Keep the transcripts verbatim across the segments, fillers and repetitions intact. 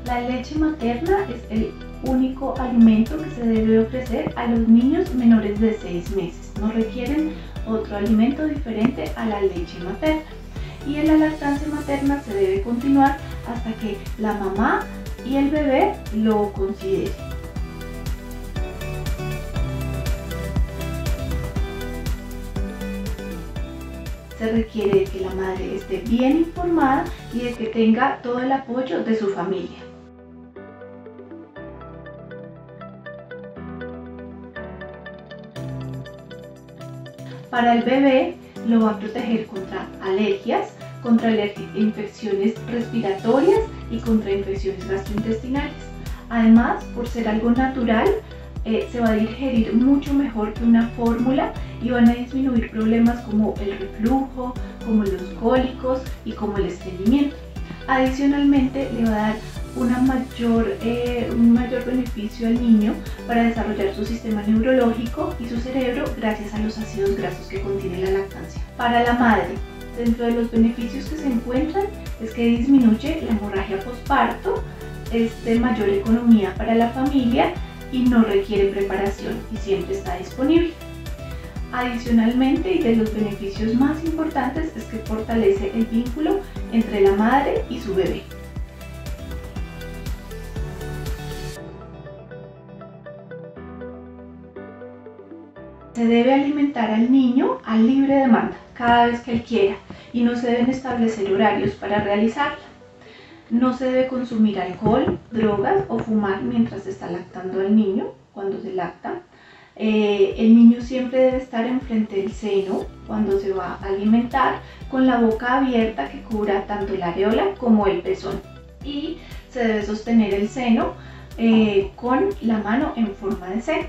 La leche materna es el único alimento que se debe ofrecer a los niños menores de seis meses. No requieren otro alimento diferente a la leche materna. Y en la lactancia materna se debe continuar hasta que la mamá y el bebé lo consideren. Se requiere que la madre esté bien informada y de que tenga todo el apoyo de su familia. Para el bebé lo va a proteger contra alergias, contra infecciones respiratorias y contra infecciones gastrointestinales. Además, por ser algo natural, eh, se va a digerir mucho mejor que una fórmula y van a disminuir problemas como el reflujo, como los cólicos y como el estreñimiento. Adicionalmente, le va a dar una mayor, eh, un mayor beneficio al niño para desarrollar su sistema neurológico y su cerebro gracias a los ácidos grasos que contiene la lactancia. Para la madre, dentro de los beneficios que se encuentran es que disminuye la hemorragia posparto, es de mayor economía para la familia y no requiere preparación y siempre está disponible. Adicionalmente, y de los beneficios más importantes, es que fortalece el vínculo entre la madre y su bebé. Se debe alimentar al niño a libre demanda, cada vez que él quiera, y no se deben establecer horarios para realizarla. No se debe consumir alcohol, drogas o fumar mientras se está lactando al niño, cuando se lacta. Eh, el niño siempre debe estar enfrente del seno cuando se va a alimentar, con la boca abierta que cubra tanto la areola como el pezón. Y se debe sostener el seno eh, con la mano en forma de C.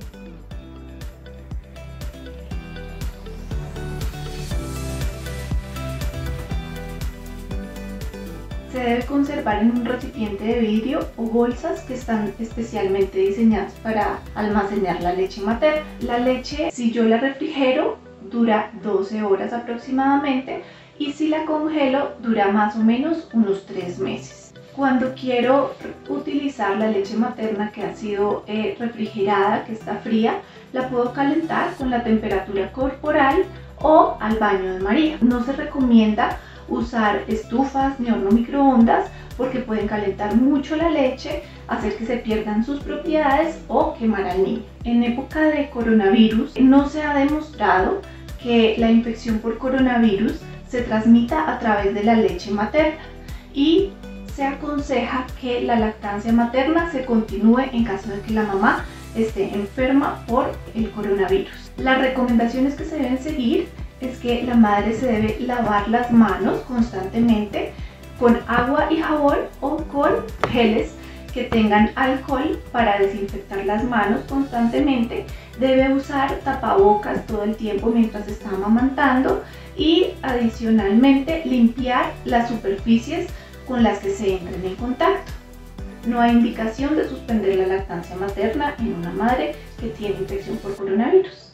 Se debe conservar en un recipiente de vidrio o bolsas que están especialmente diseñadas para almacenar la leche materna. La leche, si yo la refrigero, dura doce horas aproximadamente, y si la congelo, dura más o menos unos tres meses. Cuando quiero utilizar la leche materna que ha sido eh, refrigerada, que está fría, la puedo calentar con la temperatura corporal o al baño de María. No se recomienda usar estufas ni horno microondas porque pueden calentar mucho la leche, hacer que se pierdan sus propiedades o quemar al niño. En época de coronavirus no se ha demostrado que la infección por coronavirus se transmita a través de la leche materna y se aconseja que la lactancia materna se continúe en caso de que la mamá esté enferma por el coronavirus. Las recomendaciones que se deben seguir es que la madre se debe lavar las manos constantemente con agua y jabón o con geles que tengan alcohol para desinfectar las manos constantemente. Debe usar tapabocas todo el tiempo mientras está amamantando y adicionalmente limpiar las superficies con las que se entren en contacto. No hay indicación de suspender la lactancia materna en una madre que tiene infección por coronavirus.